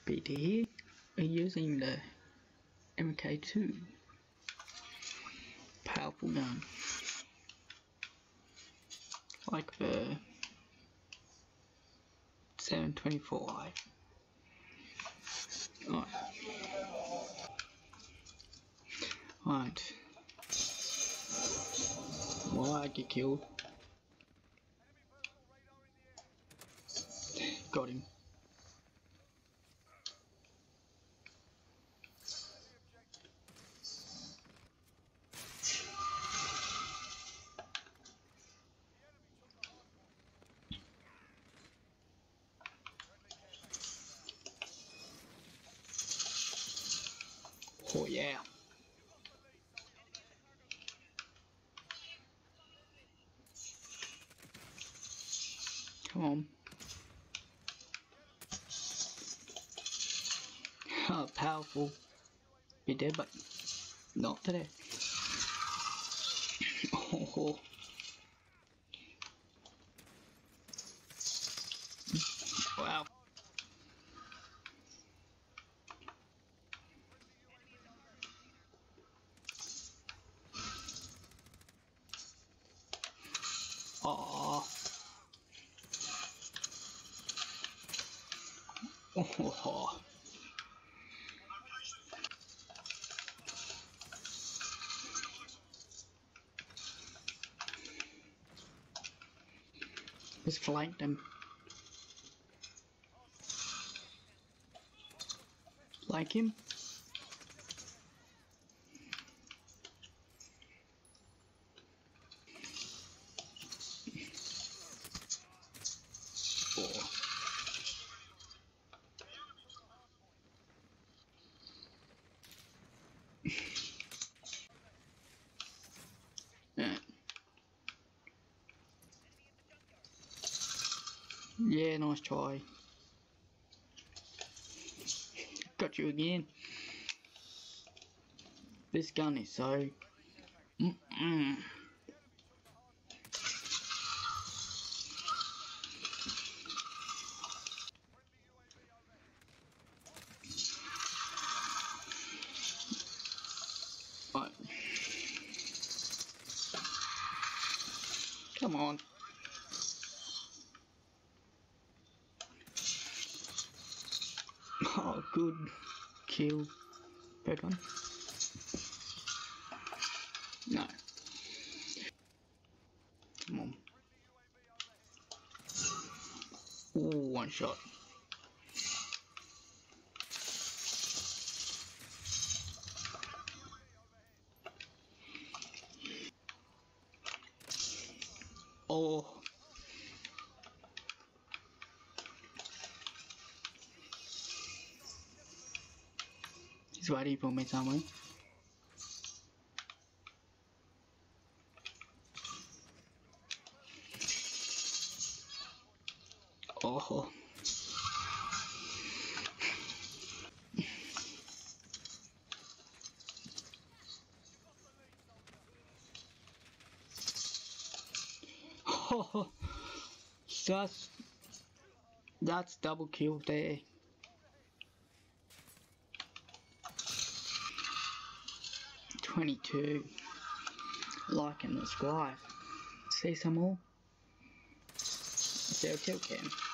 BD are using the MK2. Powerful gun. Like the 724i. Right. Well, I get killed. Got him. Oh yeah. Come on. Oh, powerful. Be dead, but not today. Oh. Wow. Oh. Oh. Just flanked him. Like him. Oh. Yeah, nice try. Got you again. This gun is so... Right. Come on. Oh, good kill. Third one. No. Come on. Ooh, one shot. Oh. He's waiting for me somewhere. Oh. Oh. That's double kill there. .22. Liking the sky. See some more? See a tilt cam.